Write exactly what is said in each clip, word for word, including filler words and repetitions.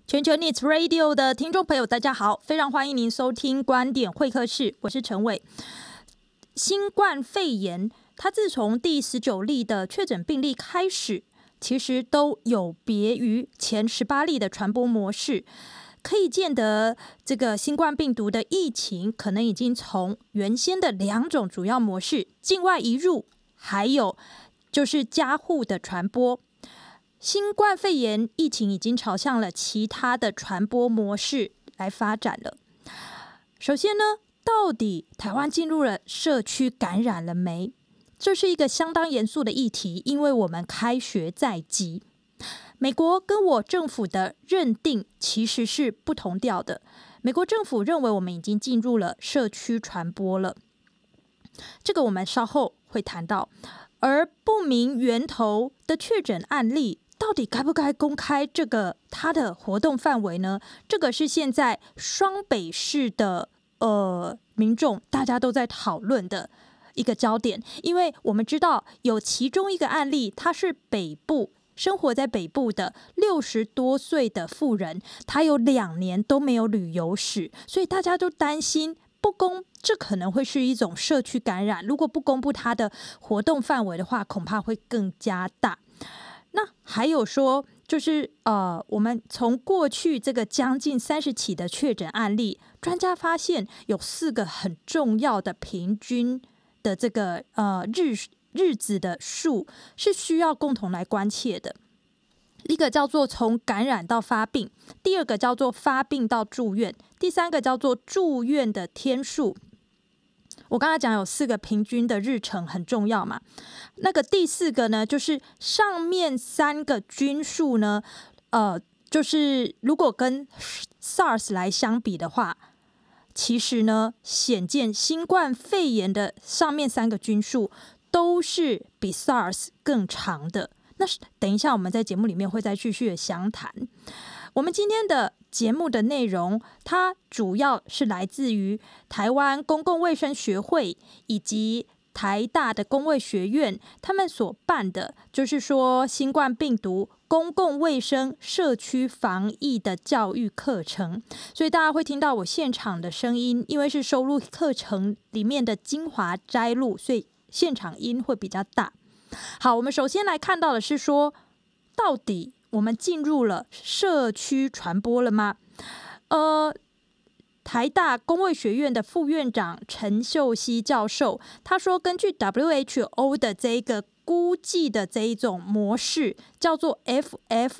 全球 News Radio 的听众朋友，大家好，非常欢迎您收听观点会客室，我是陈伟。新冠肺炎，它自从第十九例的确诊病例开始，其实都有别于前十八例的传播模式。可以见得，这个新冠病毒的疫情可能已经从原先的两种主要模式——境外移入，还有就是家户的传播。新冠肺炎疫情已经朝向了其他的传播模式来发展了。首先呢，到底台湾进入了社区感染了没？这是一个相当严肃的议题，因为我们开学在即。美国跟我政府的认定其实是不同调的。美国政府认为我们已经进入了社区传播了，这个我们稍后会谈到。而不明源头的确诊案例，到底该不该公开这个它的活动范围呢？这个是现在双北市的呃民众大家都在讨论的一个焦点，因为我们知道有其中一个案例，它是北部生活在北部的六十多岁的妇人，她有两年都没有旅游史，所以大家都担心不公，这可能会是一种社区感染。如果不公布她的活动范围的话，恐怕会更加大。那还有说，就是呃，我们从过去这个将近三十起的确诊案例，专家发现有四个很重要的平均的这个呃日日子的数是需要共同来关切的。一个叫做从感染到发病，第二个叫做发病到住院，第三个叫做住院的天数。我刚才讲有四个平均的日程很重要嘛，那个第四个呢，就是上面三个均数呢，呃，就是如果跟 SARS 来相比的话，其实呢，显见新冠肺炎的上面三个均数都是比 SARS 更长的。那等一下我们在节目里面会再继续的详谈。我们今天的节目的内容，它主要是来自于台湾公共卫生学会以及台大的公卫学院，他们所办的就是说新冠病毒公共卫生社区防疫的教育课程。所以大家会听到我现场的声音，因为是收录课程里面的精华摘录，所以现场音会比较大。好，我们首先来看到的是说，到底我们进入了社区传播了吗？呃，台大公卫学院的副院长陈秀熙教授，他说，根据 W H O 的这个估计的这一种模式，叫做 F F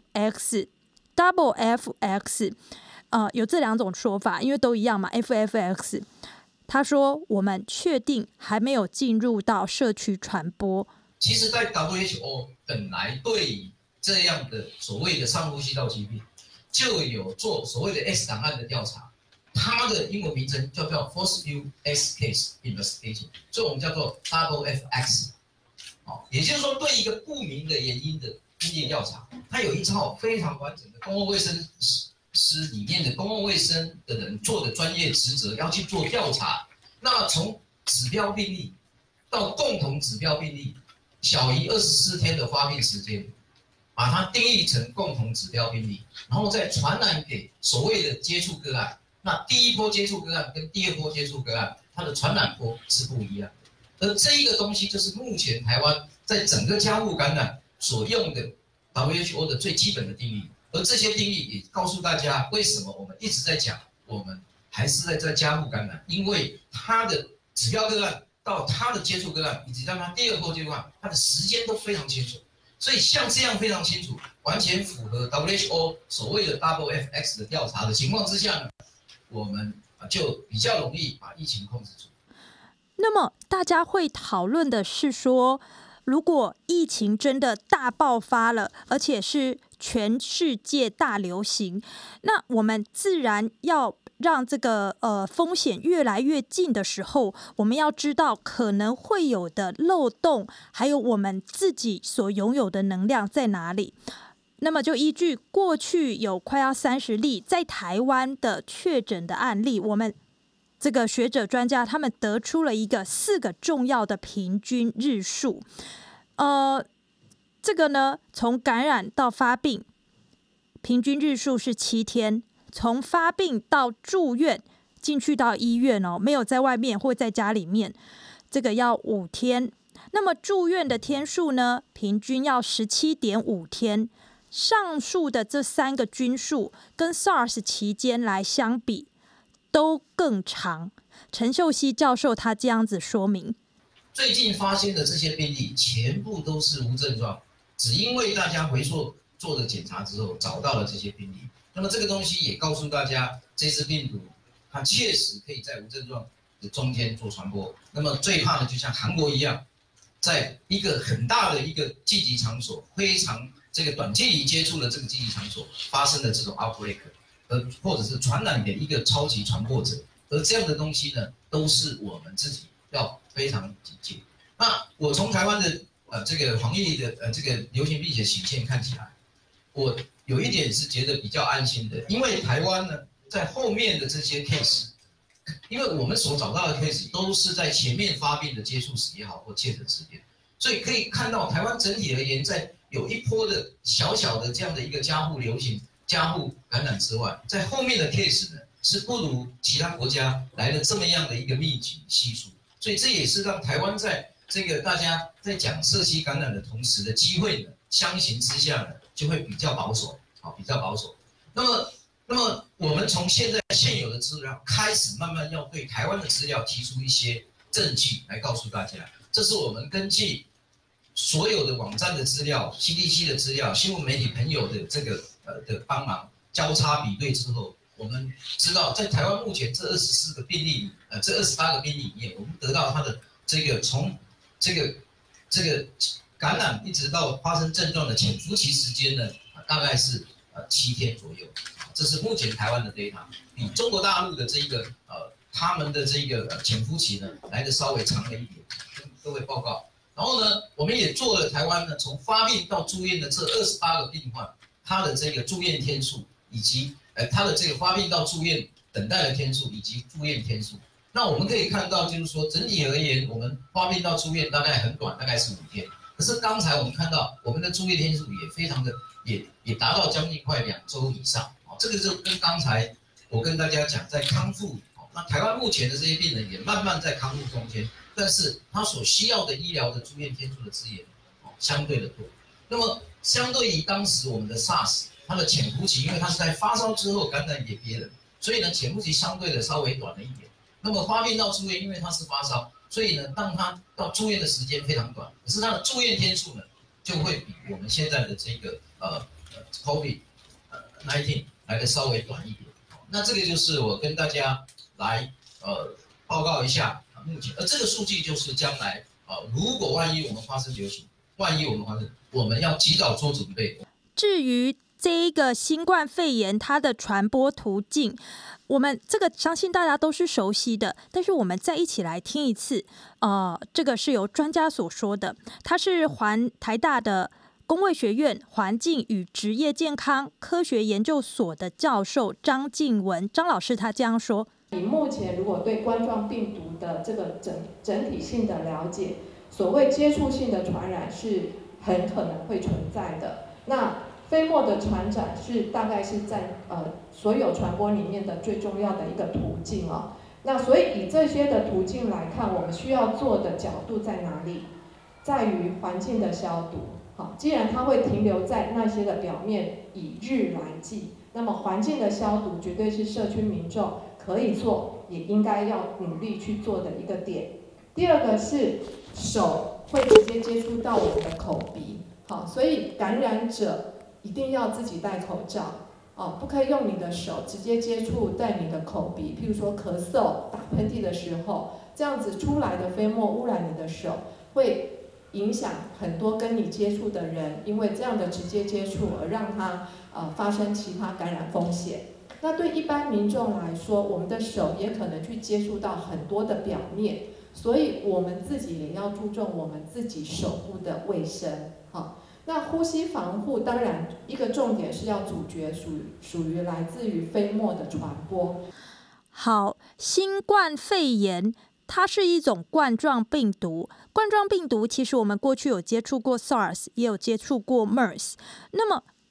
X、Double F X， 呃，有这两种说法，因为都一样嘛 ，F F X。他说，我们确定还没有进入到社区传播。 其实，在 W H O 本来对这样的所谓的上呼吸道疾病，就有做所谓的 S 档案的调查，它的英文名称叫做 Force View X Case Investigation， 所以我们叫做 Double F X。哦，也就是说，对一个不明的原因的病例调查，它有一套非常完整的公共卫生师里面的公共卫生的人做的专业职责，要去做调查。那从指标病例到共同指标病例，小于二十四天的发病时间，把它定义成共同指标病例，然后再传染给所谓的接触个案。那第一波接触个案跟第二波接触个案，它的传染波是不一样的。而这一个东西就是目前台湾在整个家户感染所用的 W H O 的最基本的定义。而这些定义也告诉大家，为什么我们一直在讲，我们还是在在家户感染，因为它的指标个案到它的接触个案，以及到它第二波接触个案，它的时间都非常清楚。所以像这样非常清楚，完全符合 W H O 所谓的 Double F X 的调查的情况之下呢，我们就比较容易把疫情控制住。 那么大家会讨论的是说，如果疫情真的大爆发了，而且是全世界大流行，那我们自然要让这个呃风险越来越近的时候，我们要知道可能会有的漏洞，还有我们自己所拥有的能量在哪里。那么就依据过去有快要三十例在台湾的确诊的案例，我们这个学者专家他们得出了一个四个重要的平均日数。呃，这个呢，从感染到发病， 平均日数是七天，从发病到住院进去到医院哦，没有在外面或在家里面，这个要五天。那么住院的天数呢，平均要 十七点五天。上述的这三个均数跟 SARS 期间来相比都更长。陈秀熙教授他这样子说明： 最近发现的这些病例全部都是无症状，只因为大家回溯做了检查之后找到了这些病例。那么这个东西也告诉大家，这支病毒它确实可以在无症状的中间做传播。那么最怕的就像韩国一样，在一个很大的一个聚集场所，非常这个短距离接触的这个聚集场所发生的这种 outbreak， 呃，或者是传染给一个超级传播者，而这样的东西呢，都是我们自己要非常警戒。那我从台湾的呃这个防疫的呃这个流行病学曲线看起来，我有一点是觉得比较安心的，因为台湾呢，在后面的这些 case， 因为我们所找到的 case 都是在前面发病的接触史也好或确诊时间，所以可以看到台湾整体而言，在有一波的小小的这样的一个家户流行、家户感染之外，在后面的 case 呢是不如其他国家来的这么样的一个密集系数，所以这也是让台湾在这个大家在讲社区感染的同时的机会呢，相形之下呢就会比较保守，好，比较保守。那么，那么我们从现在现有的资料开始，慢慢要对台湾的资料提出一些证据来告诉大家，这是我们根据所有的网站的资料、C D C 的资料、新闻媒体朋友的这个呃的帮忙交叉比对之后，我们知道在台湾目前这二十四个病例，呃，这二十八个病例里面，我们得到它的这个从这个这个感染一直到发生症状的潜伏期时间呢，大概是呃七天左右，这是目前台湾的 data， 比中国大陆的这个呃他们的这个呃潜伏期呢来的稍微长了一点，跟各位报告。然后呢，我们也做了台湾呢从发病到住院的这二十八个病患，他的这个住院天数以及呃他的这个发病到住院等待的天数以及住院天数。那我们可以看到，就是说整体而言，我们发病到住院大概很短，大概是五天。可是刚才我们看到，我们的住院天数也非常的，也也达到将近快两周以上。哦，这个就跟刚才我跟大家讲，在康复，哦，那台湾目前的这些病人也慢慢在康复中间，但是他所需要的医疗的住院天数的资源，哦，相对的多。那么相对于当时我们的 SARS， 它的潜伏期，因为它是在发烧之后感染给别人，所以呢潜伏期相对的稍微短了一点。那么发病到住院，因为它是发烧，所以呢，当它到住院的时间非常短，可是它的住院天数呢，就会比我们现在的这个呃呃 COVID 呃 十九 来的稍微短一点。那这个就是我跟大家来呃报告一下目前，而这个数据就是将来呃如果万一我们发生流行，万一我们发生，我们要及早做准备。 至于这一个新冠肺炎它的传播途径，我们这个相信大家都是熟悉的，但是我们再一起来听一次。呃，这个是由专家所说的，他是环台大的公卫学院环境与职业健康科学研究所的教授张静文张老师，他这样说： 以目前如果对冠状病毒的这个整整体性的了解，所谓接触性的传染是很可能会存在的。那飞沫的传染是大概是在呃所有传播里面的最重要的一个途径哦。那所以以这些的途径来看，我们需要做的角度在哪里？在于环境的消毒。好，既然它会停留在那些的表面，以日来计，那么环境的消毒绝对是社区民众可以做，也应该要努力去做的一个点。第二个是手会直接接触到我们的口鼻，好，所以感染者一定要自己戴口罩，哦，不可以用你的手直接接触在你的口鼻，譬如说咳嗽、打喷嚏的时候，这样子出来的飞沫污染你的手，会影响很多跟你接触的人，因为这样的直接接触而让他呃发生其他感染风险。那对一般民众来说，我们的手也可能去接触到很多的表面，所以我们自己也要注重我们自己手部的卫生，好。那呼吸防护当然一个重点是要阻绝属于属于来自于飞沫的传播。 好，新冠肺炎它是一种冠状病毒，冠状病毒其实我们过去有接触过 SARS， 也有接触过 MERS。那么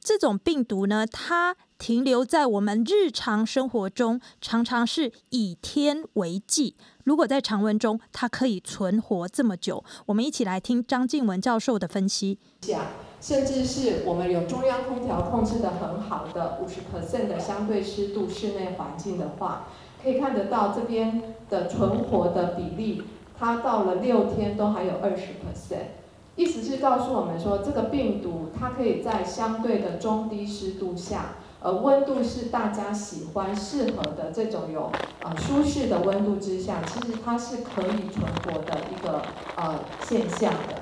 这种病毒呢，它停留在我们日常生活中，常常是以天为纪。如果在常温中，它可以存活这么久，我们一起来听张静文教授的分析。 甚至是我们有中央空调控制的很好的 百分之五十 的相对湿度室内环境的话，可以看得到这边的存活的比例，它到了六天都还有 百分之二十。意思是告诉我们说，这个病毒它可以在相对的中低湿度下，而温度是大家喜欢、适合的这种有呃舒适的温度之下，其实它是可以存活的一个呃现象的。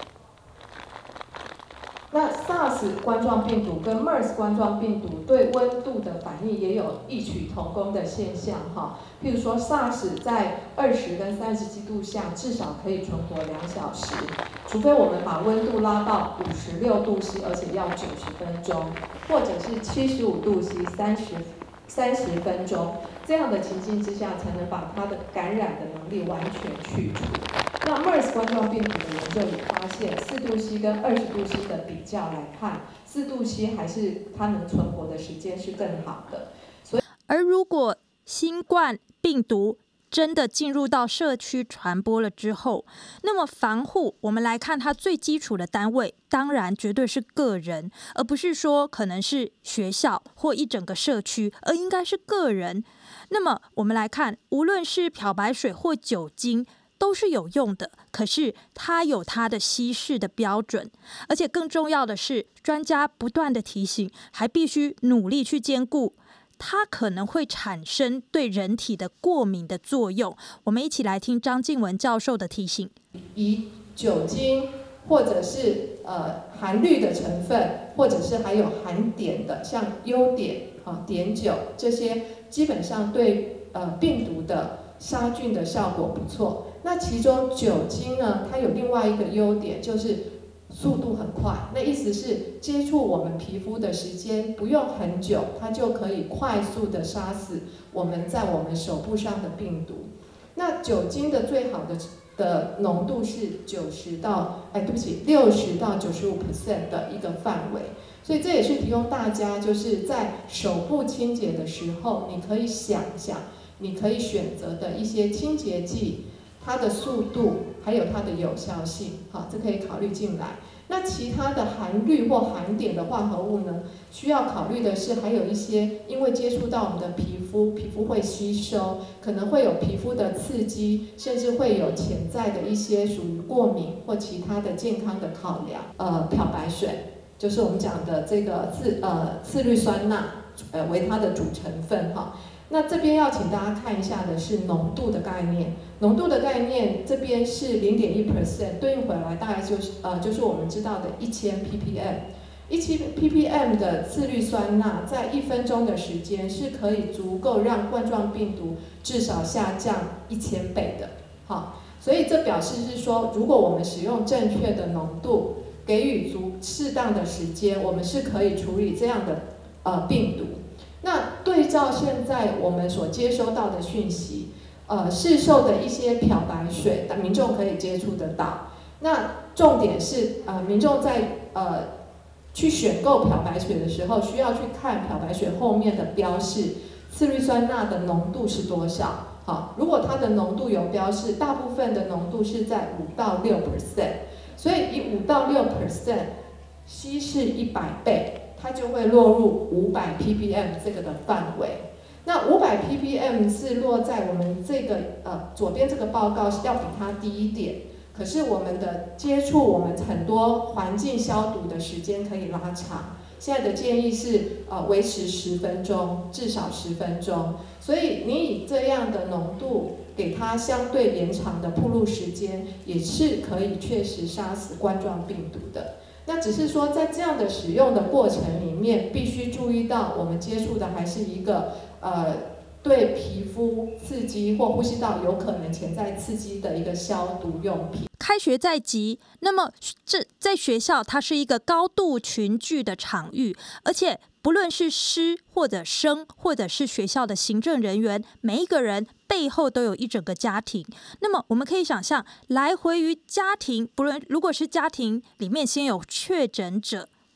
那 SARS 冠状病毒跟 MERS 冠状病毒对温度的反应也有异曲同工的现象哈。譬如说 SARS 在二十跟三十几度下至少可以存活两小时，除非我们把温度拉到五十六度 C， 而且要九十分钟，或者是七十五度 C， 三十三十分钟，这样的情境之下，才能把它的感染的能力完全去除。那 MERS 冠状病毒的研究也发现，四度 C 跟二十度 C 的比较来看，四度 C 还是它能存活的时间是更好的。所以， 而如果新冠病毒真的进入到社区传播了之后，那么防护，我们来看它最基础的单位，当然绝对是个人，而不是说可能是学校或一整个社区，而应该是个人。那么我们来看，无论是漂白水或酒精，都是有用的，可是它有它的稀释的标准，而且更重要的是，专家不断的提醒，还必须努力去兼顾它可能会产生对人体的过敏的作用。我们一起来听张静文教授的提醒。 以酒精或者是呃含氯的成分，或者是还有含碘的，像优碘啊、碘酒这些，基本上对呃病毒的杀菌的效果不错。那其中酒精呢，它有另外一个优点，就是速度很快。那意思是接触我们皮肤的时间不用很久，它就可以快速的杀死我们在我们手部上的病毒。那酒精的最好的的浓度是九十到哎，对不起，六十到九十五 percent 的一个范围。所以这也是提供大家就是在手部清洁的时候，你可以想想，你可以选择的一些清洁剂。它的速度还有它的有效性，好，这可以考虑进来。那其他的含氯或含碘的化合物呢，需要考虑的是还有一些，因为接触到我们的皮肤，皮肤会吸收，可能会有皮肤的刺激，甚至会有潜在的一些属于过敏或其他的健康的考量。呃，漂白水就是我们讲的这个次呃次氯酸钠，呃为它的主成分哈。那这边要请大家看一下的是浓度的概念，浓度的概念这边是 零点一 percent， 对应回来大概就是呃就是我们知道的一千 ppm， 一千 ppm 的次氯酸钠在一分钟的时间是可以足够让冠状病毒至少下降一千倍的，好，所以这表示是说，如果我们使用正确的浓度，给予足适当的时间，我们是可以处理这样的呃病毒。那对照现在我们所接收到的讯息，呃，市售的一些漂白水，民众可以接触得到。那重点是，呃，民众在呃去选购漂白水的时候，需要去看漂白水后面的标示，次氯酸钠的浓度是多少。好，如果它的浓度有标示，大部分的浓度是在五到六 percent， 所以以五到六 percent 稀释一百倍。它就会落入五百 ppm 这个的范围。那五百 ppm 是落在我们这个呃左边这个报告要比它低一点，可是我们的接触我们很多环境消毒的时间可以拉长。现在的建议是呃维持十分钟，至少十分钟。所以你以这样的浓度给它相对延长的暴露时间，也是可以确实杀死冠状病毒的。那只是说，在这样的使用的过程里面，必须注意到，我们接触的还是一个呃对皮肤刺激或呼吸道有可能潜在刺激的一个消毒用品。 开学在即，那么这在学校它是一个高度群聚的场域，而且不论是师或者生，或者是学校的行政人员，每一个人背后都有一整个家庭。那么我们可以想象，来回于家庭，不论如果是家庭里面先有确诊者，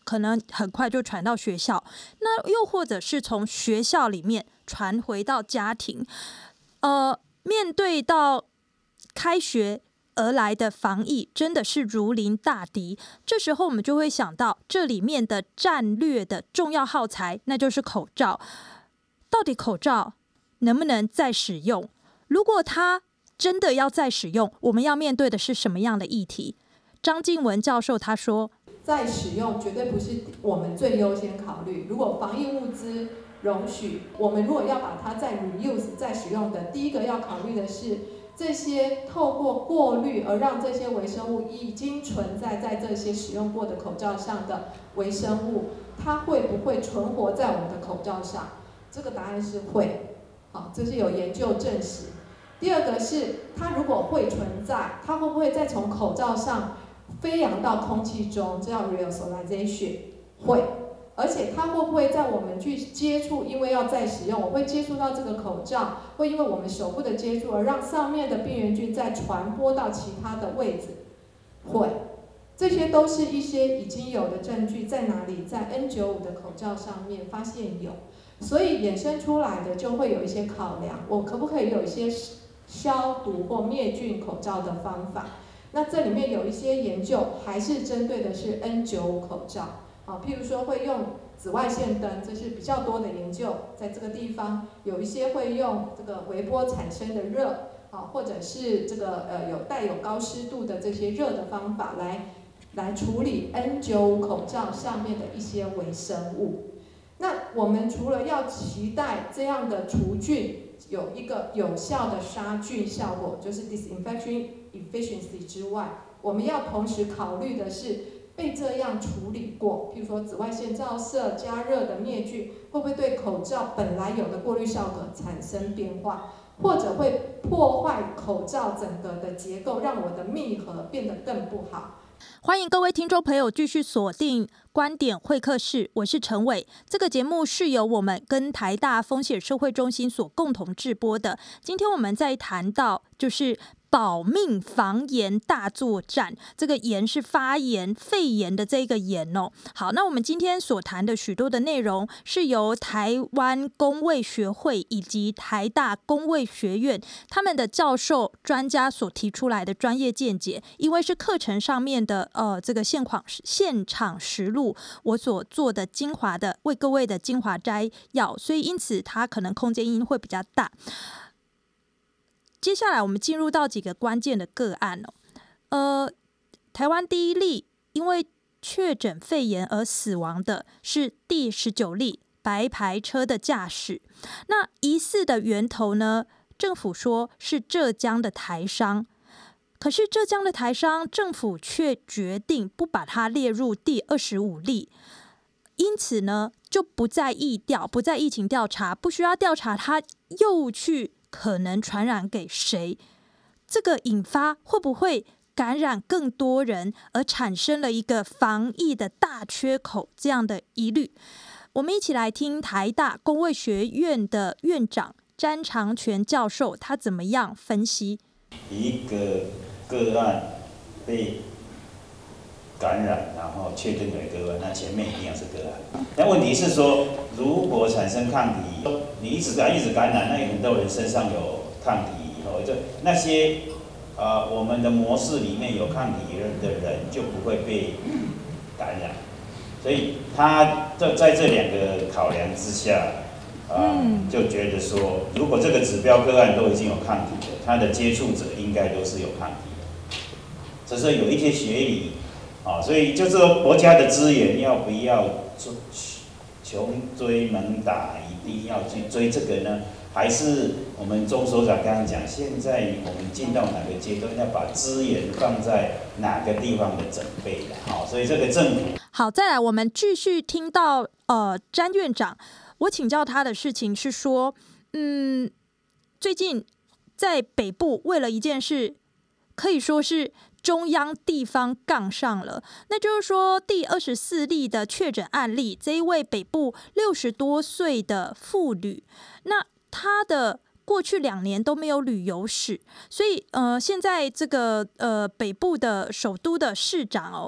可能很快就传到学校，那又或者是从学校里面传回到家庭。呃，面对到开学而来的防疫，真的是如临大敌。这时候我们就会想到这里面的战略的重要耗材，那就是口罩。到底口罩能不能再使用？如果它真的要再使用，我们要面对的是什么样的议题？张静文教授他说， 再使用绝对不是我们最优先考虑。如果防疫物资容许，我们如果要把它再 reuse 再使用的，第一个要考虑的是这些透过过滤而让这些微生物已经存在在这些使用过的口罩上的微生物，它会不会存活在我们的口罩上？这个答案是会，好，这是有研究证实。第二个是它如果会存在，它会不会再从口罩上飞扬到空气中？这叫 aerosolization， 会。而且它会不会在我们去接触，因为要再使用，我会接触到这个口罩，会因为我们手部的接触而让上面的病原菌再传播到其他的位置？会。这些都是一些已经有的证据，在哪里？在 N 九十五 的口罩上面发现有，所以衍生出来的就会有一些考量，我可不可以有一些消毒或灭菌口罩的方法？那这里面有一些研究还是针对的是 N 九十五 口罩，啊，譬如说会用紫外线灯，这是比较多的研究，在这个地方有一些会用这个微波产生的热，啊，或者是这个呃有带有高湿度的这些热的方法来来处理 N 九十五 口罩上面的一些微生物。那我们除了要期待这样的除菌有一个有效的杀菌效果，就是 disinfection efficiency 之外，我们要同时考虑的是被这样处理过，譬如说紫外线照射、加热的灭菌，会不会对口罩本来有的过滤效果产生变化，或者会破坏口罩整个的结构，让我的密合变得更不好。 欢迎各位听众朋友继续锁定观点会客室，我是陈伟。这个节目是由我们跟台大风险社会中心所共同制播的。今天我们在谈到就是保命防炎大作战，这个炎是发炎肺炎的这个炎哦。好，那我们今天所谈的许多的内容是由台湾公卫学会以及台大公卫学院他们的教授专家所提出来的专业见解，因为是课程上面的呃这个现况现场实录我所做的精华的为各位的精华摘要，所以因此它可能空间音会比较大。接下来我们进入到几个关键的个案哦，呃，台湾第一例因为确诊肺炎而死亡的是第十九例白牌车的驾驶。那疑似的源头呢，政府说是浙江的台商，可是浙江的台商政府却决定不把它列入第二十五例，因此呢就不再疫调，不再疫情调查，不需要调查他又去可能传染给谁，这个引发会不会感染更多人，而产生了一个防疫的大缺口这样的疑虑。我们一起来听台大公卫学院的院长詹长全教授他怎么样分析。 一个个案被感染，然后确诊为个案，那前面一定要是个案。但问题是说，如果产生抗体，你一直感一直感染，那有很多人身上有抗体以后，就那些呃我们的模式里面有抗体的人就不会被感染。所以他在在这两个考量之下，呃、嗯，就觉得说，如果这个指标个案都已经有抗体了，他的接触者应该都是有抗体的。只是有一些学理。啊，所以就是说国家的资源要不要穷追猛打，一定要去追这个呢？还是我们钟所长刚刚讲，现在我们进到哪个阶段，要把资源放在哪个地方的准备的？好，所以这个政府好，再来我们继续听到呃詹院长，我请教他的事情是说，嗯，最近在北部为了一件事，可以说是中央地方杠上了，那就是说第二十四例的确诊案例，这一位北部六十多岁的妇女，那她的过去两年都没有旅游史，所以呃，现在这个呃北部的首都的市长哦，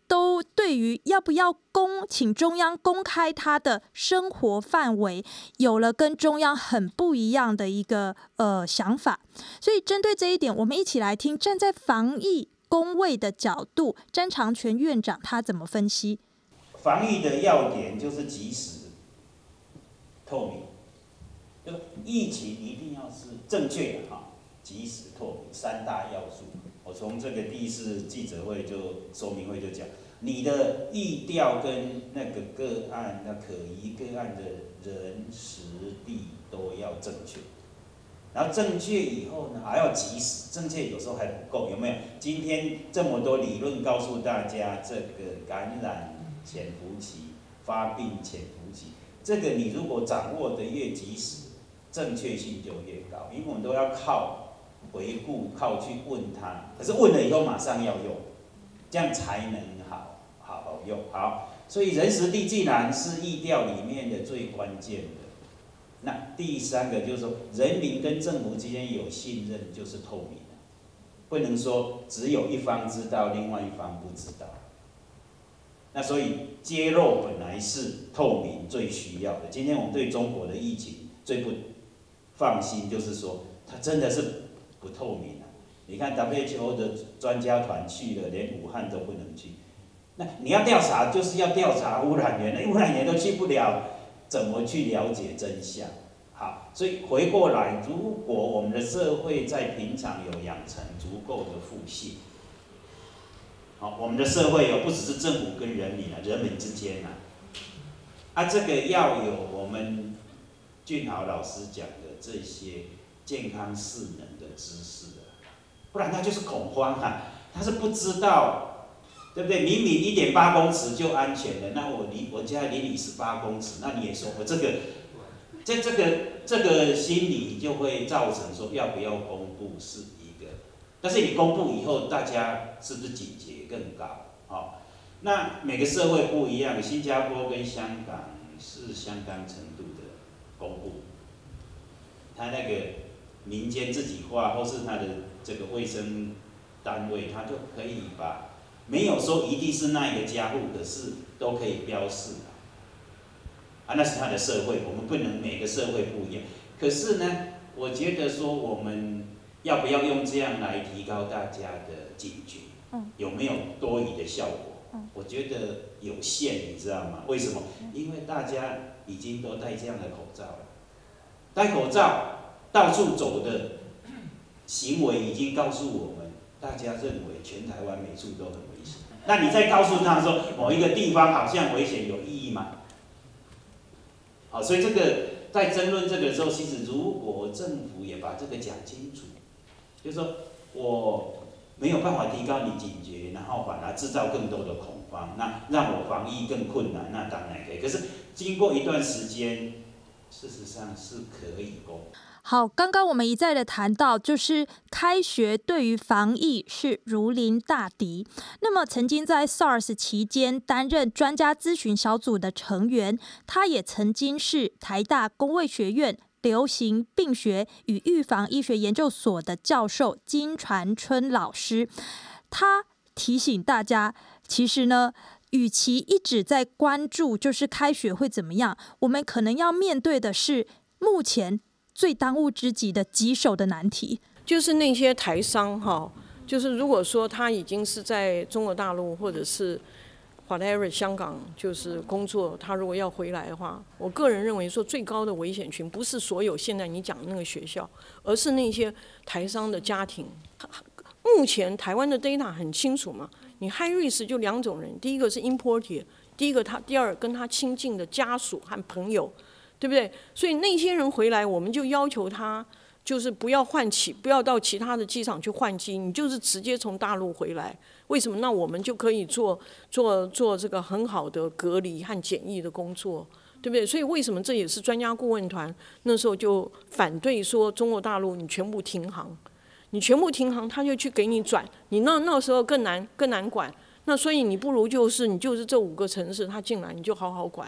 都对于要不要公请中央公开他的生活范围，有了跟中央很不一样的一个呃想法。所以针对这一点，我们一起来听站在防疫公卫的角度，詹长全院长他怎么分析。 防疫的要点就是及时、透明，就疫情一定要是正确的哈，及时、透明三大要素。我从这个第一次记者会就说明会就讲，你的疫调跟那个个案、那可疑个案的人、时、地都要正确。然后正确以后呢，还要及时。正确有时候还不够，有没有？今天这么多理论告诉大家，这个感染潜伏期、发病潜伏期，这个你如果掌握的越及时，正确性就越高。因为我们都要靠回顾，靠去问他，可是问了以后马上要用，这样才能好好好用。好，所以人时地既然是疫调里面的最关键的。那第三个就是说，人民跟政府之间有信任，就是透明的，不能说只有一方知道，另外一方不知道。那所以揭露本来是透明最需要的。今天我们对中国的疫情最不放心，就是说它真的是不透明啊。你看 W H O 的专家团去了，连武汉都不能去。那你要调查，就是要调查污染源，污染源都去不了。怎么去了解真相？好，所以回过来，如果我们的社会在平常有养成足够的互信，好，我们的社会有不只是政府跟人民啊，人民之间啊，啊，这个要有我们俊豪老师讲的这些健康势能的知识啊，不然他就是恐慌啊，他是不知道。对不对？明明一点八公尺就安全了，那我离我家离你十八公尺，那你也说我这个，这这个这个心理就会造成说要不要公布是一个，但是你公布以后，大家是不是警觉更高？哦，那每个社会不一样，新加坡跟香港是相当程度的公布，他那个民间自己化或是他的这个卫生单位，他就可以把。没有说一定是那一个家户，可是都可以标示啊，那是他的社会，我们不能每个社会不一样。可是呢，我觉得说我们要不要用这样来提高大家的警觉？有没有多余的效果？我觉得有限，你知道吗？为什么？因为大家已经都戴这样的口罩了，戴口罩到处走的行为已经告诉我们，大家认为全台湾每处都很危险。那你再告诉他说某一个地方好像危险，有意义吗？好，所以这个在争论这个的时候，其实如果政府也把这个讲清楚，就是说我没有办法提高你警觉，然后反而制造更多的恐慌，那让我防疫更困难，那当然可以。可是经过一段时间，事实上是可以公布。 好，刚刚我们一再的谈到，就是开学对于防疫是如临大敌。那么，曾经在 SARS 期间担任专家咨询小组的成员，他也曾经是台大公卫学院流行病学与预防医学研究所的教授金传春老师。他提醒大家，其实呢，与其一直在关注就是开学会怎么样，我们可能要面对的是目前最当务之急的棘手的难题， 就是那些台商哈，就是如果说他已经是在中国大陆或者是 whatever 香港就是工作，他如果要回来的话，我个人认为说最高的危险群不是所有现在你讲的那个学校，而是那些台商的家庭。目前台湾的 data 很清楚嘛，你 high risk 就两种人，第一个是 importer， 第一个他第二跟他亲近的家属和朋友。对不对？所以那些人回来，我们就要求他，就是不要换机，不要到其他的机场去换机，你就是直接从大陆回来。为什么？那我们就可以做做做这个很好的隔离和检疫的工作，对不对？所以为什么这也是专家顾问团那时候就反对说中国大陆你全部停航，你全部停航，他就去给你转，你那那时候更难更难管。那所以你不如就是你就是这五个城市他进来你就好好管。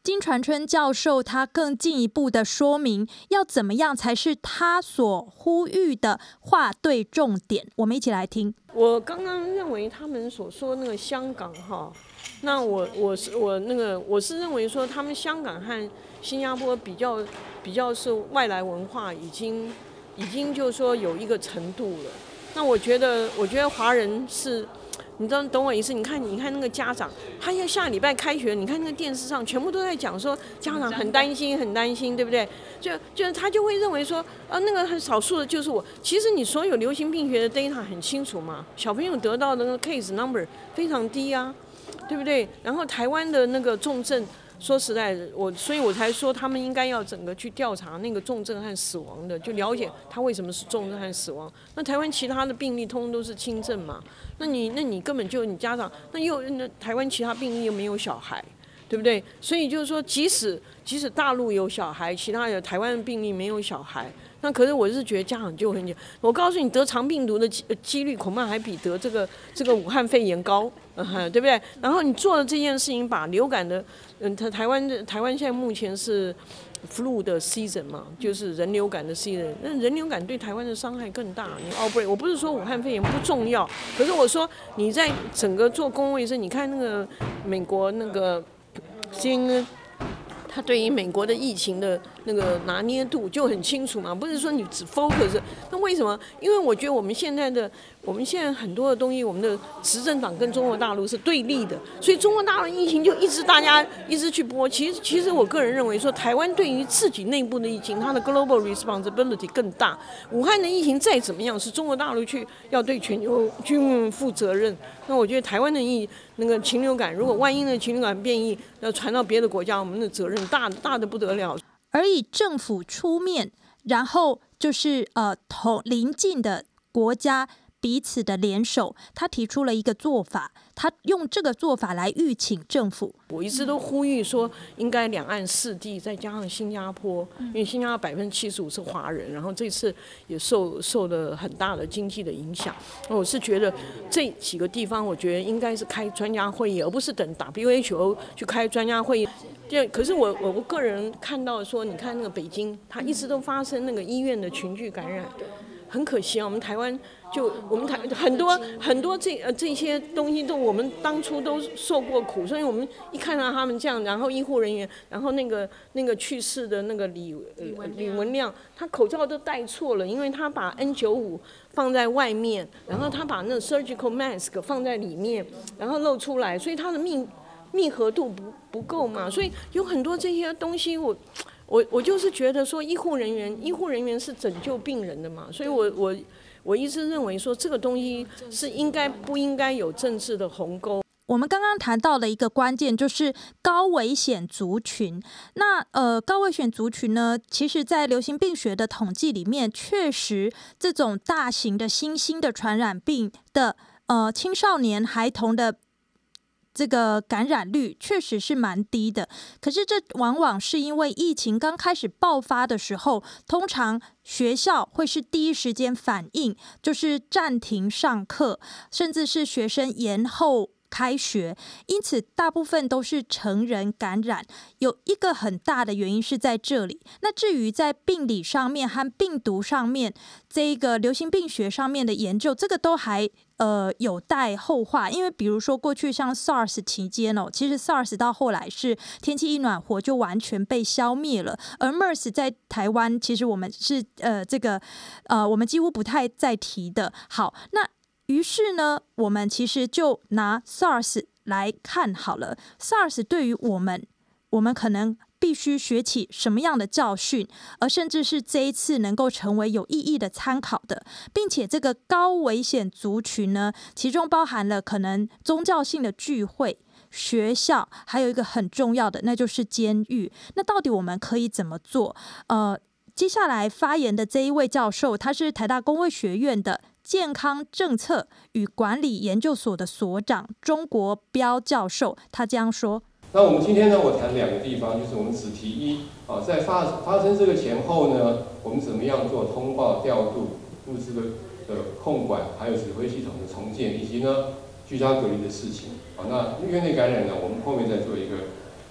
金传春教授他更进一步的说明，要怎么样才是他所呼吁的划对重点。我们一起来听。 我刚刚认为他们所说那个香港哈，那我我是我那个我是认为说他们香港和新加坡比较比较是外来文化已经已经就是说有一个程度了。那我觉得我觉得华人是。你知道懂我意思？你看，你看那个家长，他要下礼拜开学，你看那个电视上全部都在讲说家长很担心，很担心，对不对？就就是他就会认为说，啊，那个很少数的就是我。其实你所有流行病学的 data 很清楚嘛，小朋友得到的那个 case number 非常低啊，对不对？然后台湾的那个重症。说实在的，我所以我才说他们应该要整个去调查那个重症和死亡的，就了解他为什么是重症和死亡。那台湾其他的病例通通都是轻症嘛，那你那你根本就你家长那又那台湾其他病例又没有小孩，对不对？所以就是说，即使即使大陆有小孩，其他的台湾的病例没有小孩。那可是我是觉得家长就很简，我告诉你，得肠病毒的几率恐怕还比得这个这个武汉肺炎高，嗯，对不对？然后你做了这件事情，把流感的，嗯，台台湾的台湾现在目前是 flu 的 season 嘛，就是人流感的 season， 那人流感对台湾的伤害更大。你 outbreak， 我不是说武汉肺炎不重要，可是我说你在整个做公共卫生，你看那个美国那个新。他对于美国的疫情的那个拿捏度就很清楚嘛，不是说你只 focus。那为什么？因为我觉得我们现在的，我们现在很多的东西，我们的执政党跟中国大陆是对立的，所以中国大陆疫情就一直大家一直去播。其实，其实我个人认为说，台湾对于自己内部的疫情，它的 global responsibility 更大。武汉的疫情再怎么样，是中国大陆去要对全球去负责任。那我觉得台湾的疫那个禽流感，如果万一那禽流感变异，要传到别的国家，我们的责任大大的不得了。 而以政府出面，然后就是呃同邻近的国家彼此的联手，他提出了一个做法，他用这个做法来预请政府。 我一直都呼吁说，应该两岸四地再加上新加坡，因为新加坡百分之七十五是华人，然后这次也受受了很大的经济的影响。我是觉得这几个地方，我觉得应该是开专家会议，而不是等 W H O 去开专家会议。可是我我我个人看到说，你看那个北京，它一直都发生那个医院的群聚感染。很可惜啊，我们台湾就我们台很多很多这呃这些东西都我们当初都受过苦，所以我们一看到他们这样，然后医护人员，然后那个那个去世的那个李呃李文亮，他口罩都戴错了，因为他把 N 九十五 放在外面，然后他把那个 surgical mask 放在里面，然后露出来，所以他的密密合度不不够嘛，所以有很多这些东西我。我我就是觉得说，医护人员，医护人员是拯救病人的嘛，所以我我我一直认为说，这个东西是应该不应该有政治的鸿沟。 我们刚刚谈到的一个关键就是高危险族群。那呃，高危险族群呢，其实在流行病学的统计里面，确实这种大型的新兴的传染病的呃青少年孩童的。这个感染率确实是蛮低的，可是这往往是因为疫情刚开始爆发的时候，通常学校会是第一时间反应，就是暂停上课，甚至是学生延后开学，因此大部分都是成人感染，有一个很大的原因是在这里。那至于在病理上面和病毒上面，这个流行病学上面的研究，这个都还呃有待后话。因为比如说过去像 SARS 期间哦，其实 SARS 到后来是天气一暖和就完全被消灭了，而 MERS 在台湾其实我们是呃这个呃我们几乎不太再提的。好，那于是呢，我们其实就拿 SARS 来看好了。SARS 对于我们，我们可能必须学起什么样的教训，而甚至是这一次能够成为有意义的参考的，并且这个高危险族群呢，其中包含了可能宗教性的聚会、学校，还有一个很重要的，那就是监狱。那到底我们可以怎么做？呃，接下来发言的这一位教授，他是台大公卫学院的健康政策与管理研究所的所长钟国标教授，他这样说。 那我们今天呢，我谈两个地方，就是我们只提一啊，在发发生这个前后呢，我们怎么样做通报调度、物资的的控管，还有指挥系统的重建，以及呢居家隔离的事情啊。那院内感染呢，我们后面再做一个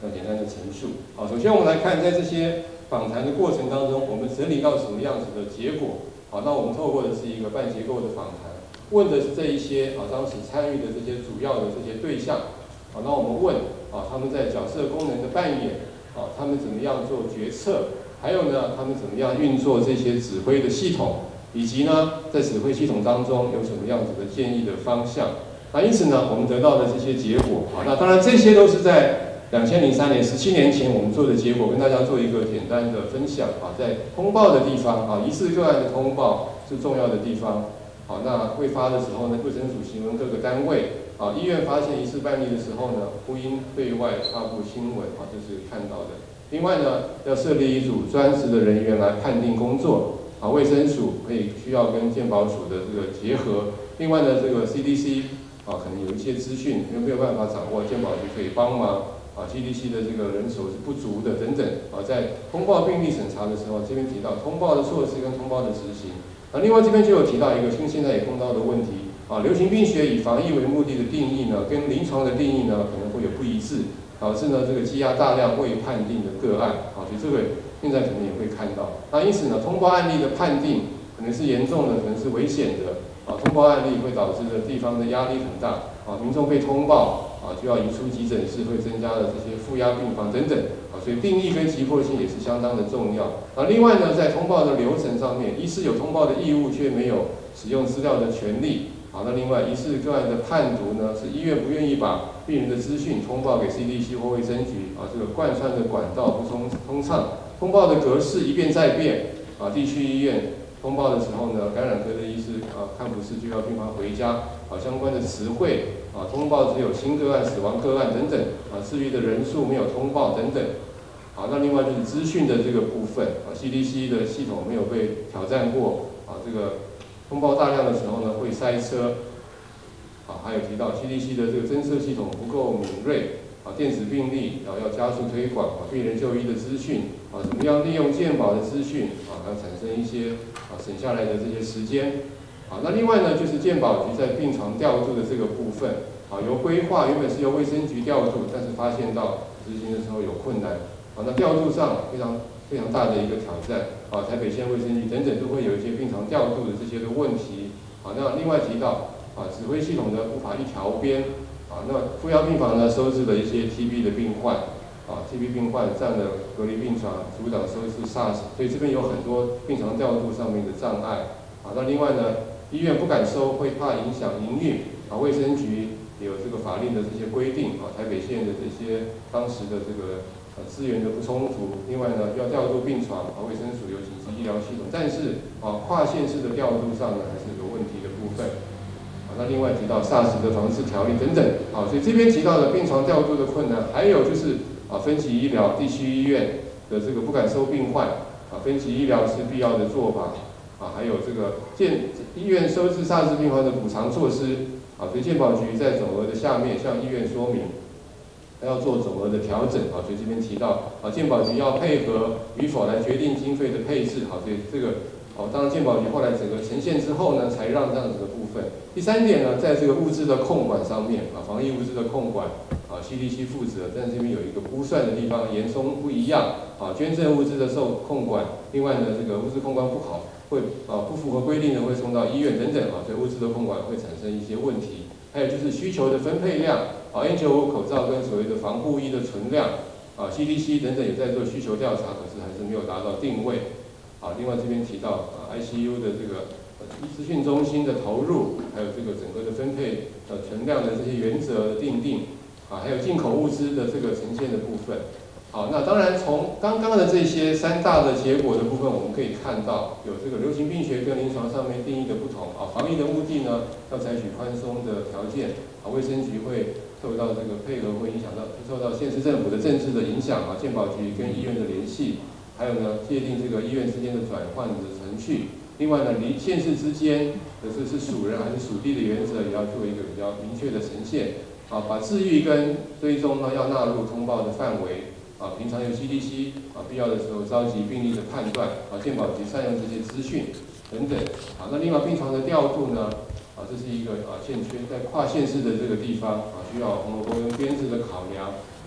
呃简单的陈述。好，首先我们来看，在这些访谈的过程当中，我们整理到什么样子的结果？好，那我们透过的是一个半结构的访谈，问的是这一些啊当时参与的这些主要的这些对象。好，那我们问啊他们在角色功能的扮演，啊他们怎么样做决策，还有呢他们怎么样运作这些指挥的系统，以及呢在指挥系统当中有什么样子的建议的方向。那因此呢，我们得到的这些结果，啊，那当然这些都是在两千零三年，十七年前我们做的结果，跟大家做一个简单的分享啊。在通报的地方啊，疑似个案的通报是重要的地方。好，那未发的时候呢，卫生署询问各个单位啊，医院发现疑似病例的时候呢，不应对外发布新闻啊，这是看到的。另外呢，要设立一组专职的人员来判定工作啊，卫生署可以需要跟健保署的这个结合。另外呢，这个 C D C 啊，可能有一些资讯因为没有办法掌握，健保局可以帮忙。啊 ，C D C 的这个人手是不足的等等。啊，在通报病例审查的时候，这边提到通报的措施跟通报的执行。啊，另外这边就有提到一个，跟现在也碰到的问题。啊，流行病学以防疫为目的的定义呢，跟临床的定义呢，可能会有不一致，导致呢这个积压大量未判定的个案。啊，所以这个现在可能也会看到。那因此呢，通报案例的判定可能是严重的，可能是危险的。啊，通报案例会导致的地方的压力很大。啊，民众被通报。啊，就要移出急诊室，会增加了这些负压病房等等。啊，所以定义跟急迫性也是相当的重要。啊，另外呢，在通报的流程上面，医师有通报的义务，却没有使用资料的权利。啊，那另外疑似个案的判读呢，是医院不愿意把病人的资讯通报给 C D C 或卫生局。啊，这个贯穿的管道不通通畅，通报的格式一变再变。啊，地区医院通报的时候呢，感染科的医师啊看不是就要病房回家。啊，相关的词汇啊，通报只有新个案、死亡个案等等啊，治愈的人数没有通报等等。好，那另外就是资讯的这个部分啊 ，C D C 的系统没有被挑战过啊，这个通报大量的时候呢会塞车。啊，还有提到 C D C 的这个侦测系统不够敏锐啊，电子病历啊要加速推广啊，病人就医的资讯啊，怎么样利用健保的资讯啊，来产生一些啊省下来的这些时间。好，那另外呢，就是健保局在病床调度的这个部分，啊，由规划原本是由卫生局调度，但是发现到执行的时候有困难，啊，那调度上非常非常大的一个挑战，啊，台北县卫生局等等都会有一些病床调度的这些的问题，啊，那另外提到啊，指挥系统的无法一条边，啊，那负压病房呢收治了一些 T B 的病患，啊 ，T B 病患占了隔离病床，组长收治 SARS， 所以这边有很多病床调度上面的障碍，啊，那另外呢。医院不敢收，会怕影响营运。啊，卫生局也有这个法令的这些规定。啊，台北县的这些当时的这个呃资源的不充足。另外呢，要调度病床，啊，卫生署有紧急医疗系统，但是啊，跨县市的调度上呢，还是有问题的部分。啊，那另外提到 SARS 的防治条例等等。啊，所以这边提到的病床调度的困难，还有就是啊，分级医疗、地区医院的这个不敢收病患。啊，分级医疗是必要的做法。啊，还有这个健医院收治 SARS 病患的补偿措施，啊，所以健保局在总额的下面向医院说明，要做总额的调整，啊，所以这边提到，啊，健保局要配合与否来决定经费的配置，好，所以这个，哦，当然健保局后来整个呈现之后呢，才让这样子的部分。第三点呢，在这个物资的控管上面，啊，防疫物资的控管，啊 ，C D C 负责，但这边有一个估算的地方，严嵩不一样，啊，捐赠物资的受控管，另外呢，这个物资控管不好。会啊不符合规定的会送到医院等等啊，所以物资的控管会产生一些问题。还有就是需求的分配量啊 ，N 九五 口罩跟所谓的防护衣的存量啊 ，C D C 等等也在做需求调查，可是还是没有达到定位。啊，另外这边提到啊 I C U 的这个资讯中心的投入，还有这个整个的分配呃存量的这些原则的定定啊，还有进口物资的这个呈现的部分。好，那当然从刚刚的这些三大的结果的部分，我们可以看到有这个流行病学跟临床上面定义的不同啊。防疫的目的呢，要采取宽松的条件啊，卫生局会受到这个配合，会影响到受到县市政府的政治的影响啊，健保局跟医院的联系，还有呢界定这个医院之间的转换的程序。另外呢，离县市之间的这是属人还是属地的原则，也要做一个比较明确的呈现啊，把治愈跟追踪呢要纳入通报的范围。啊，平常有 C D C 啊，必要的时候召集病例的判断，啊，健保局善用这些资讯等等。啊，那另外病床的调度呢，啊，这是一个啊欠缺在跨县市的这个地方啊，需要红萝卜跟编制的考量。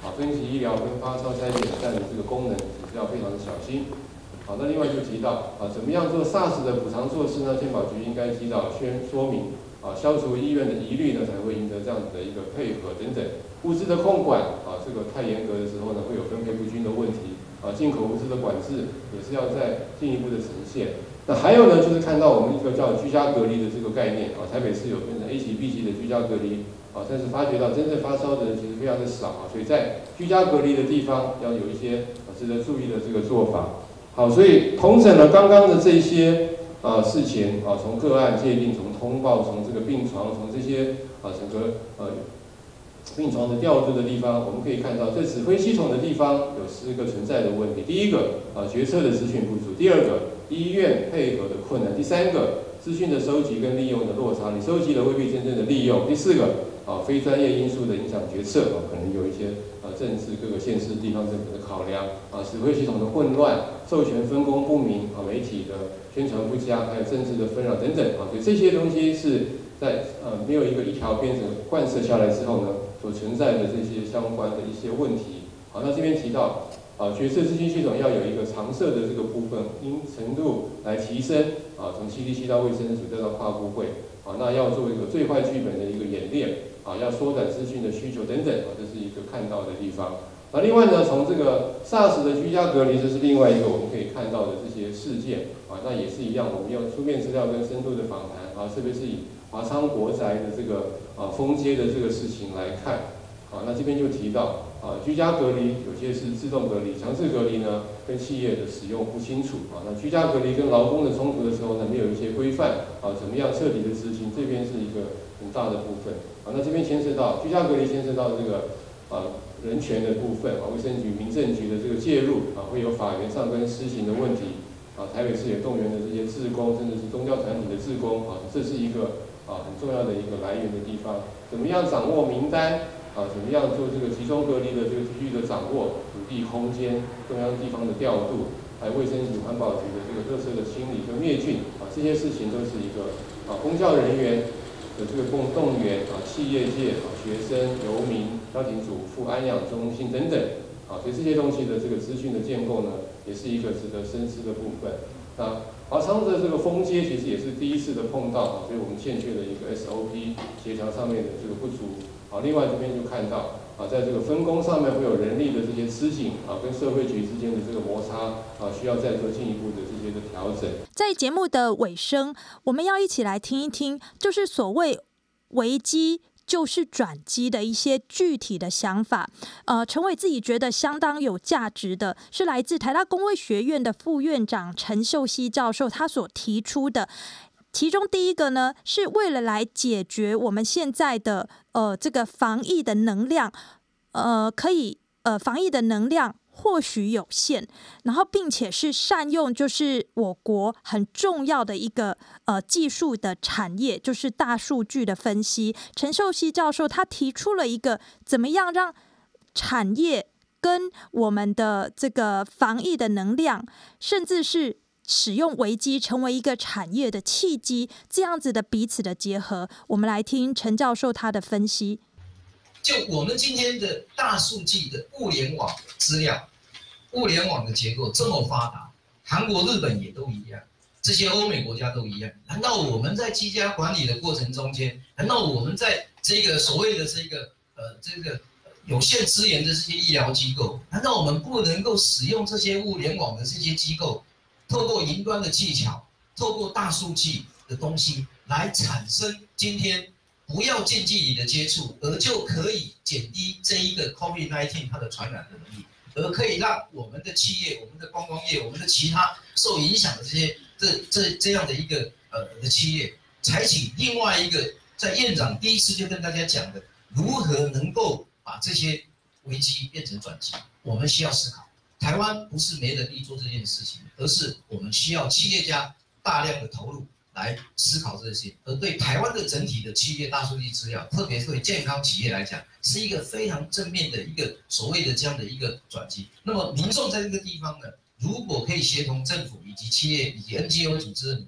啊，分级医疗跟发烧筛检站的这个功能也是要非常的小心。好，那另外就提到啊，怎么样做 SARS 的补偿措施呢？健保局应该提早宣说明啊，消除医院的疑虑呢，才会赢得这样子的一个配合等等。物资的控管啊，这个太严格的时候呢，会有分配不均的问题啊，进口物资的管制也是要再进一步的呈现。那还有呢，就是看到我们一个叫居家隔离的这个概念啊，台北市有分成 A 级、B 级的居家隔离啊，但是发觉到真正发烧的人其实非常的少啊，所以在居家隔离的地方要有一些啊值得注意的这个做法。好，所以同整了刚刚的这些啊事情啊，从个案界定、从通报、从这个病床、从这些啊整个呃病床的调度的地方，我们可以看到，在指挥系统的地方有四个存在的问题。第一个啊，决策的资讯不足；第二个，医院配合的困难；第三个，资讯的收集跟利用的落差，你收集了未必真正的利用；第四个啊，非专业因素的影响决策啊，可能有一些啊政治各个县市地方政府的考量啊，指挥系统的混乱。授权分工不明啊，媒体的宣传不佳，还有政治的纷扰等等啊，所以这些东西是在呃没有一个一条边整个贯彻下来之后呢，所存在的这些相关的一些问题。好，那这边提到啊，决策资讯系统要有一个常设的这个部分，因程度来提升啊，从 C D C 到卫生署再到跨部会啊，那要做一个最坏剧本的一个演练啊，要缩短资讯的需求等等啊，这是一个看到的地方。那另外呢，从这个 SARS 的居家隔离，这是另外一个我们可以看到的这些事件啊，那也是一样，我们用书面资料跟深度的访谈啊，特别是以华昌国宅的这个啊封街的这个事情来看啊，那这边就提到啊，居家隔离有些是自动隔离，强制隔离呢跟企业的使用不清楚啊，那居家隔离跟劳工的冲突的时候呢，没有一些规范啊，怎么样彻底的执行，这边是一个很大的部分啊，那这边牵涉到居家隔离牵涉到这个啊。人权的部分啊，卫生局、民政局的这个介入啊，会有法源上跟施行的问题啊。台北市也动员了这些志工，甚至是宗教团体的志工啊，这是一个啊很重要的一个来源的地方。怎么样掌握名单啊？怎么样做这个集中隔离的这个区域的掌握、土地空间、中央地方的调度，还有卫生局、环保局的这个垃圾的清理跟灭菌啊，这些事情都是一个啊公教人员的这个共动员啊，企业界啊、学生、游民、家庭主妇、安养中心等等啊，所以这些东西的这个资讯的建构呢，也是一个值得深思的部分。那华昌的这个封街其实也是第一次的碰到啊，所以我们欠缺的一个 S O P 协调上面的这个不足。好，另外这边就看到啊，在这个分工上面会有人力的这些吃紧啊，跟社会局之间的这个摩擦啊，需要再做进一步的这些的调整。 在节目的尾声，我们要一起来听一听，就是所谓危机就是转机的一些具体的想法。呃，陈伟自己觉得相当有价值的是来自台大公卫学院的副院长陈秀熙教授他所提出的。其中第一个呢，是为了来解决我们现在的呃这个防疫的能量，呃可以呃防疫的能量或许有限，然后并且是善用就是我国很重要的一个呃技术的产业，就是大数据的分析。陈秀熙教授他提出了一个怎么样让产业跟我们的这个防疫的能量，甚至是使用危机成为一个产业的契机，这样子的彼此的结合，我们来听陈教授他的分析。 就我们今天的大数据的物联网资料，物联网的结构这么发达，韩国、日本也都一样，这些欧美国家都一样。难道我们在居家管理的过程中间，难道我们在这个所谓的这个呃这个有限资源的这些医疗机构，难道我们不能够使用这些物联网的这些机构？透过云端的技巧，透过大数据的东西来产生今天不要近距离的接触，而就可以减低这一个 COVID 十九 它的传染的能力，而可以让我们的企业、我们的观光业、我们的其他受影响的这些这这这样的一个呃的企业，采取另外一个在院长第一次就跟大家讲的，如何能够把这些危机变成转机，我们需要思考。台湾不是没能力做这件事情，而是我们需要企业家大量的投入来思考这些。而对台湾的整体的企业大数据资料，特别对健康企业来讲，是一个非常正面的一个所谓的这样的一个转机。那么民众在这个地方呢，如果可以协同政府以及企业以及 N G O 组织的努力，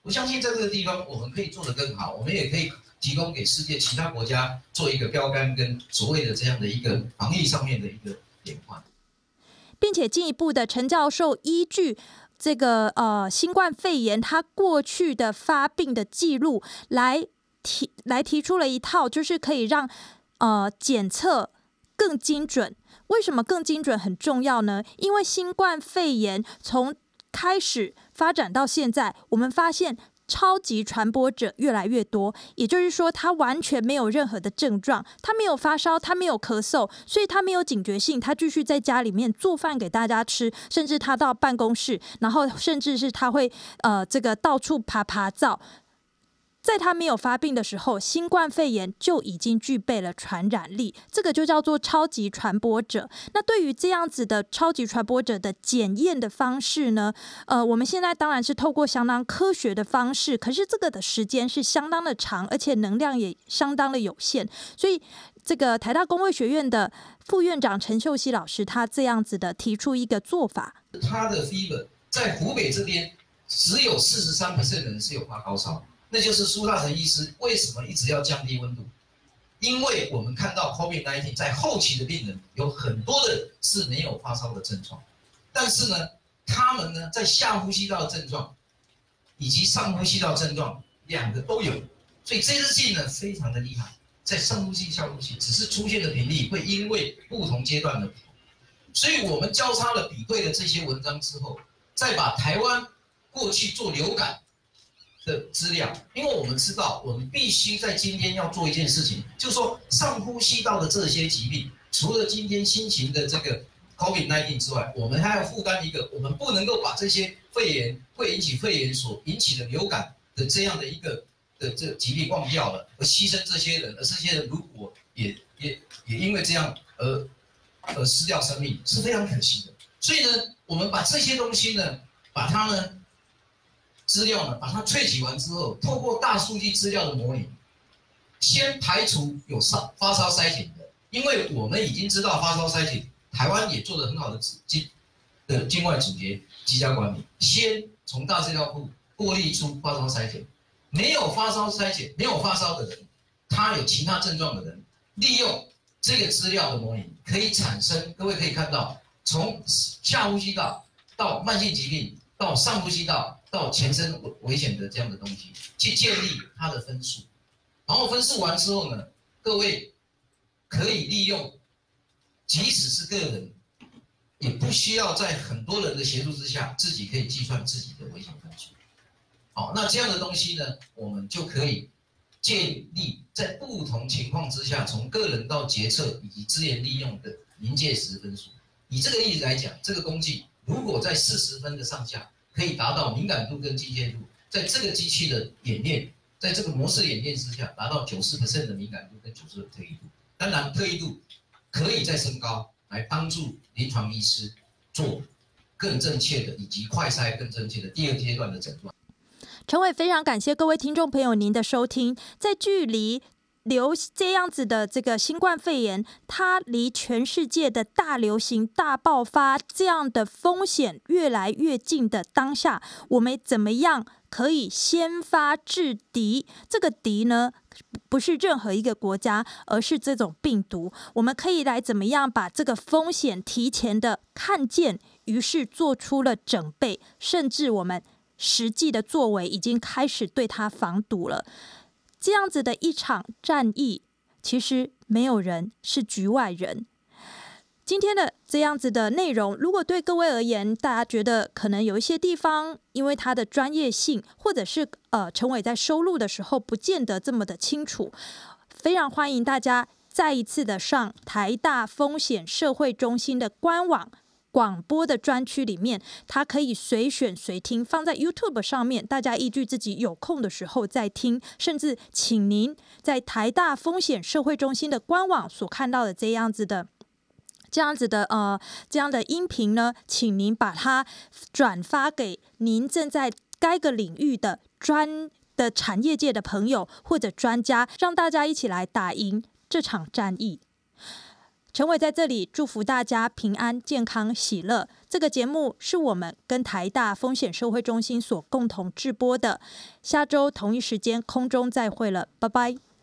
我相信在这个地方我们可以做得更好，我们也可以提供给世界其他国家做一个标杆跟所谓的这样的一个防疫上面的一个典范， 并且进一步的，陈教授依据这个呃新冠肺炎它过去的发病的记录来提来提出了一套，就是可以让呃检测更精准。为什么更精准很重要呢？因为新冠肺炎从开始发展到现在，我们发现超级传播者越来越多，也就是说他完全没有任何的症状，他没有发烧，他没有咳嗽，所以他没有警觉性，他继续在家里面做饭给大家吃，甚至他到办公室，然后甚至是他会呃这个到处爬爬照。在他没有发病的时候，新冠肺炎就已经具备了传染力，这个就叫做超级传播者。那对于这样子的超级传播者的检验的方式呢，呃，我们现在当然是透过相当科学的方式，可是这个的时间是相当的长，而且能量也相当的有限，所以这个台大公卫学院的副院长陈秀熙老师，他这样子的提出一个做法， 他的 fever 在湖北这边只有 百分之四十三 的人是有发高烧。那就是苏大成医师为什么一直要降低温度？因为我们看到 COVID 十九 在后期的病人有很多的是没有发烧的症状，但是呢，他们呢在下呼吸道的症状以及上呼吸道症状两个都有，所以这支剂呢非常的厉害，在上呼吸、下呼吸，只是出现的频率会因为不同阶段的不同，所以我们交叉了比对了这些文章之后，再把台湾过去做流感的资料，因为我们知道，我们必须在今天要做一件事情，就是说上呼吸道的这些疾病，除了今天新型的这个 COVID 十九 之外，我们还要负担一个，我们不能够把这些肺炎会引起肺炎所引起的流感的这样的一个的这个疾病忘掉了，而牺牲这些人，而这些人如果也也也因为这样而而失掉生命，是非常可惜的。所以呢，我们把这些东西呢，把它呢。资料呢，把它萃取完之后，透过大数据资料的模拟，先排除有烧发烧筛检的，因为我们已经知道发烧筛检，台湾也做得很好的境的境外阻截居家管理，先从大资料库过滤出发烧筛检，没有发烧筛检，没有发烧的人，他有其他症状的人，利用这个资料的模拟，可以产生，各位可以看到，从下呼吸道到慢性疾病到上呼吸道。到全身危险的这样的东西，去建立它的分数，然后分数完之后呢，各位可以利用，即使是个人，也不需要在很多人的协助之下，自己可以计算自己的危险分数。好，那这样的东西呢，我们就可以建立在不同情况之下，从个人到决策以及资源利用的临界值分数。以这个例子来讲，这个工具如果在四十分的上下。可以达到敏感度跟精确度，在这个机器的演练，在这个模式演练之下，达到 百分之九十 的敏感度跟 百分之九十 的特异度。当然，特异度可以再升高，来帮助临床医师做更正确的以及快筛更正确的第二阶段的诊断。 陈伟，非常感谢各位听众朋友您的收听，在距离流这样子的这个新冠肺炎，它离全世界的大流行、大爆发这样的风险越来越近的当下，我们怎么样可以先发制敌？这个敌呢，不是任何一个国家，而是这种病毒。我们可以来怎么样把这个风险提前的看见，于是做出了准备，甚至我们实际的作为已经开始对它防堵了。这样子的一场战役，其实没有人是局外人。今天的这样子的内容，如果对各位而言，大家觉得可能有一些地方，因为它的专业性，或者是呃陈伟在收录的时候不见得这么的清楚，非常欢迎大家再一次的上台大风险社会中心的官网。广播的专区里面，它可以随选随听，放在 YouTube 上面，大家依据自己有空的时候再听，甚至请您在台大风险社会中心的官网所看到的这样子的、这样子的呃这样的音频呢，请您把它转发给您正在该个领域的专的产业界的朋友或者专家，让大家一起来打赢这场战役。 陈伟在这里祝福大家平安、健康、喜乐。这个节目是我们跟台大风险社会中心所共同制播的。下周同一时间空中再会了，拜拜。